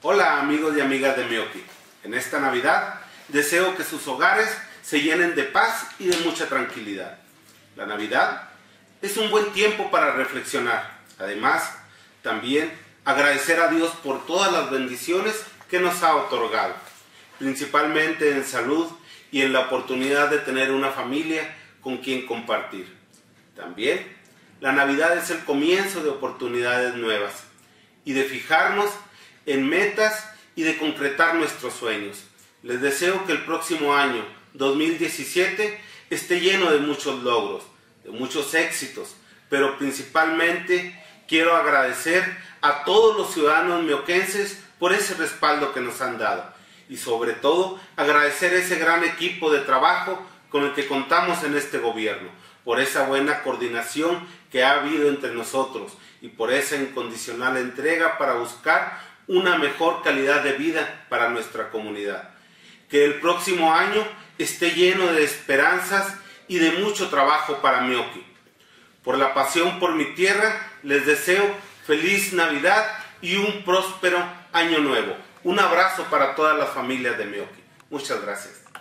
Hola amigos y amigas de Mioki. En esta Navidad deseo que sus hogares se llenen de paz y de mucha tranquilidad. La Navidad es un buen tiempo para reflexionar. Además, también agradecer a Dios por todas las bendiciones que nos ha otorgado, principalmente en salud y en la oportunidad de tener una familia con quien compartir. También, la Navidad es el comienzo de oportunidades nuevas y de fijarnos en metas y de concretar nuestros sueños. Les deseo que el próximo año, 2017, esté lleno de muchos logros, de muchos éxitos, pero principalmente quiero agradecer a todos los ciudadanos mioquenses por ese respaldo que nos han dado y sobre todo agradecer ese gran equipo de trabajo con el que contamos en este gobierno, por esa buena coordinación que ha habido entre nosotros y por esa incondicional entrega para buscar una mejor calidad de vida para nuestra comunidad. Que el próximo año esté lleno de esperanzas y de mucho trabajo para Mioki. Por la pasión por mi tierra, les deseo feliz Navidad y un próspero año nuevo. Un abrazo para todas las familias de Mioki. Muchas gracias.